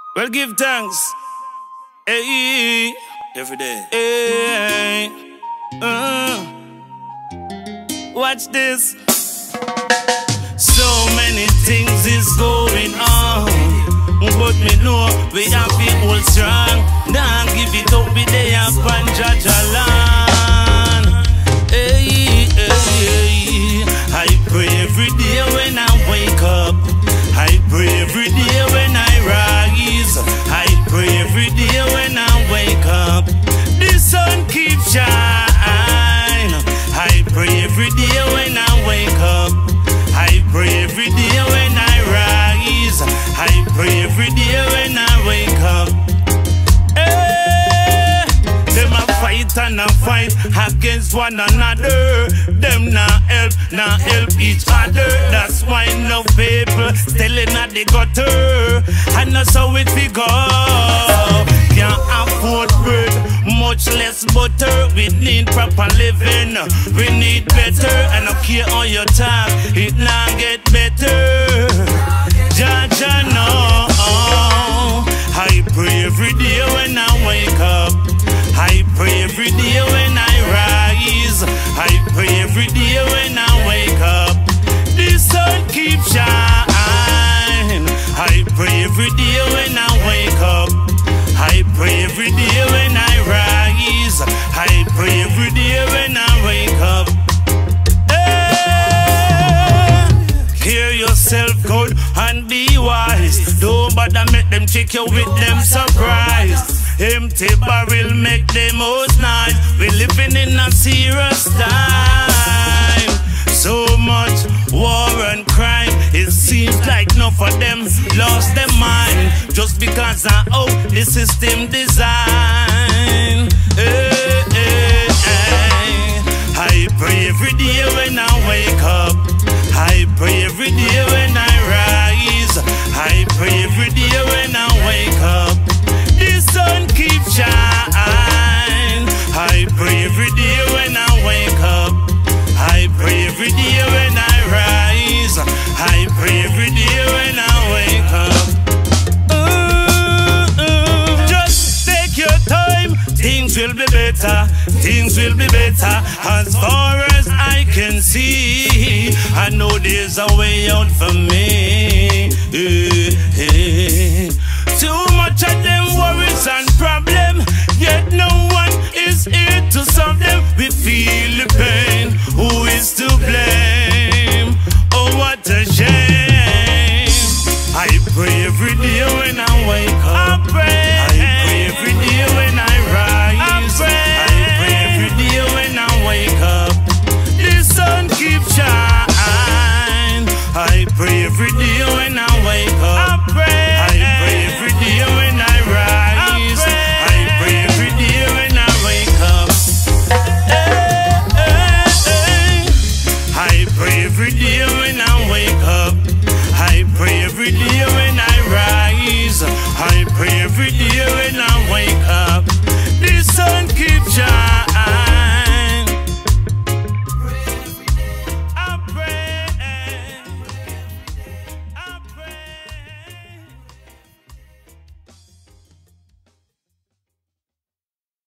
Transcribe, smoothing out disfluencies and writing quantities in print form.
Well, give thanks. Hey, Every day. hey, watch this. So many things is going on, but me know we have to hold strong. Don't give it up, be there upon Jajalan. Hey, hey, I pray every day when I wake up. I pray every day when I rise. I pray every day when I wake up. The sun keeps shine. I pray every day when I wake up. I pray every day when I rise. I pray every day when I wake up. Hey, them a fight and a fight against one another. Them not help each other. That's why no people still at the gutter. And that's how it we go. Can't afford bread, much less butter. We need proper living, we need better. And I care on your talk, it now get better. Jaja no, I pray every day when I wake up. I pray every day when I rise. I pray every day when I wake up. The sun keeps shine. I pray every day when I wake up. I pray every day when I rise. I pray every day when I wake up. Hey, hear yourself good and be wise. Don't bother make them trick you with them surprise. Empty barrel make them most nice. We living in a serious time. So much war and crime. It seems like none of them lost their mind just because of how the system design. Hey, hey, hey. I pray every day when I wake up. I pray every day when I rise. I pray every day when I wake up. The sun keeps shine. I pray every day when I wake up. I pray every day when I rise. I pray every day when I wake up. Just take your time. Things will be better. Things will be better. As far as I can see, I know there's a way out for me. Too much of them worries and problems, yet no one is here to solve them. We feel the pain. Who is to blame? Oh, what a shame. I pray every day when I wake up. I pray every day when I rise. I pray every day when I wake up. The sun keeps shine. I pray every day when I wake up. I pray every day when I rise. I pray every day when I wake up. I pray every day when I wake up. I pray every day when I rise. I pray every day